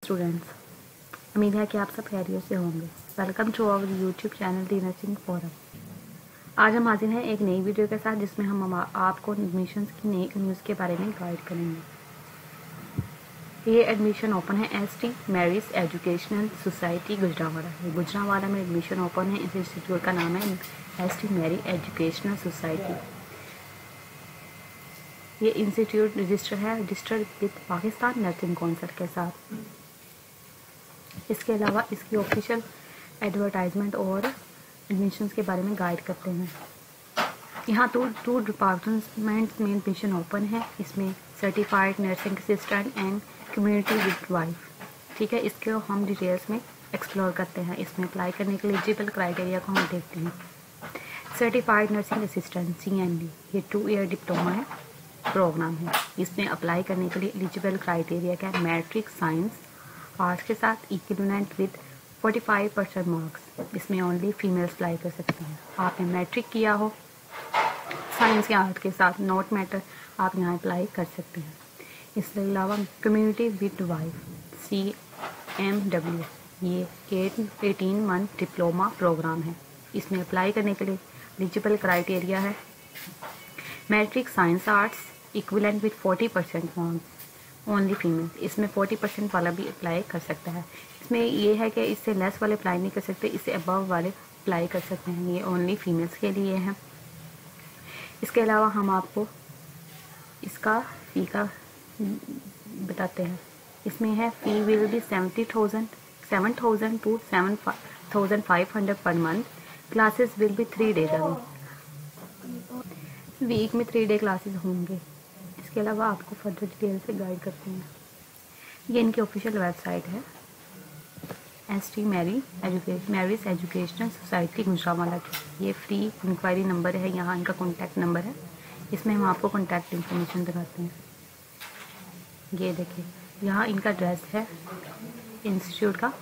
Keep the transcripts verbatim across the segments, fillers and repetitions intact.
Students, उम्मीद है कि आप सब खैरियत से होंगे। Welcome to our YouTube channel the nursing forum. आज हम हाजिर हैं एक नई वीडियो के साथ जिसमें हम आपको एडमिशन्स की नई न्यूज़ के बारे में गाइड करेंगे। ये एडमिशन ओपन है S T marriage educational society Gujranwala. ये गुजरावाला में एडमिशन ओपन है। इस इंस्टीट्यूट का नाम है S T marriage educational society. ये इंस्टीट्यूट रजिस्टर है registered with Pakistan nursing council के साथ। इसके अलावा इसकी ऑफिशियल एडवर्टाइजमेंट और एडमिशन्स के बारे में गाइड करते हैं। यहाँ तो टू डिपार्टमेंट्स में एडमिशन ओपन है। इसमें certified nursing assistant and community midwife. ठीक है, इसके हम डिटेल्स में एक्सप्लोर करते हैं। इसमें अप्लाई करने के लिए एलिजिबल क्राइटेरिया को हम देखते हैं। Certified nursing assistant C N D, ये टू ईयर डिप्लोमा है प्रोग्राम है। इसमें अप्लाई करने के लिए एलिजिबल क्राइटेरिया क्या है? मैट्रिक साइंस आर्ट्स के साथ इक्विवेलेंट विद पैंतालीस परसेंट मार्क्स। इसमें ओनली फीमेल्स अप्लाई कर सकती हैं। आपने मैट्रिक किया हो साइंस या आर्ट के साथ, नॉट मैटर, आप यहाँ अप्लाई कर सकते हैं। इसके अलावा community midwife C M W, ये eight eighteen month diploma program है। इसमें अप्लाई करने के लिए एलिजिबल क्राइटेरिया है matric science arts equivalent with चालीस परसेंट मार्क्स, ओनली फीमेल। इसमें चालीस परसेंट वाला भी अप्लाई कर सकता है। इसमें ये है कि इससे लेस वाले अप्लाई नहीं कर सकते, इससे अबव वाले अप्लाई कर सकते हैं। ये ओनली फीमेल्स के लिए है। इसके अलावा हम आपको इसका फ़ी का बताते हैं। इसमें है fee will be seventy thousand seven thousand two seven thousand five hundred per month. Classes will be three days a week week में थ्री डे क्लासेस होंगे। इसके अलावा आपको फर्दर डिटेल से गाइड करते हैं। ये इनकी ऑफिशियल वेबसाइट है S T Mary education Mary's educational society Gujranwala की। ये फ्री इंक्वायरी नंबर है, यहाँ इनका कॉन्टैक्ट नंबर है। इसमें हम आपको कॉन्टैक्ट इन्फॉर्मेशन दिखाते हैं। ये देखिए, यहाँ इनका एड्रेस है इंस्टीट्यूट का,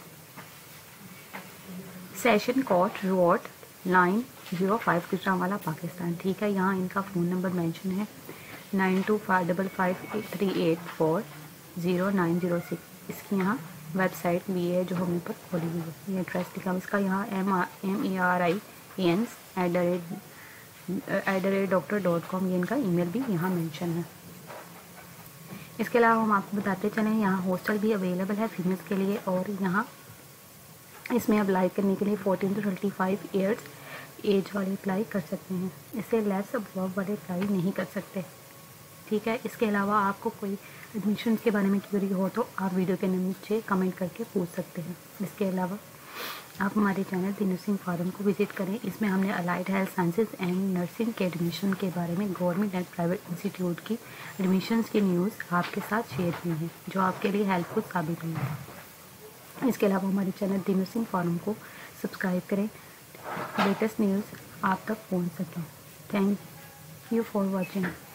session court road line zero five Gujranwala Pakistan. ठीक है, यहाँ इनका फ़ोन नंबर मेंशन है nine two five double five three eight four zero nine zero six. इसकी यहाँ वेबसाइट भी है जो हम ऊपर खोली हुई है। ये एड्रेस लिखा हुआ इसका, यहाँ M M A R I N at the rate at the rate doctor dot com, ये इनका ईमेल भी यहाँ मेंशन है। इसके अलावा हम आपको बताते चलें, यहाँ हॉस्टल भी अवेलेबल है फीमेल्स के लिए। और यहाँ इसमें अप्लाई करने के लिए fourteen to twenty five years age वाले अप्लाई कर सकते हैं। इससे लेस अबव वाले अप्लाई नहीं कर सकते। ठीक है, इसके अलावा आपको कोई एडमिशन के बारे में क्वेरी हो तो आप वीडियो के नीचे कमेंट करके पूछ सकते हैं। इसके अलावा आप हमारे चैनल दी नर्सिंग फोरम को विजिट करें। इसमें हमने allied health sciences and nursing के एडमिशन के बारे में गवर्नमेंट एंड प्राइवेट इंस्टीट्यूट की एडमिशन की न्यूज़ आपके साथ शेयर की है जो आपके लिए हेल्पफुल साबित हुई। इसके अलावा हमारे चैनल दी नर्सिंग फोरम को सब्सक्राइब करें, लेटेस्ट न्यूज़ आप तक पहुँच सकें। Thank you for watching.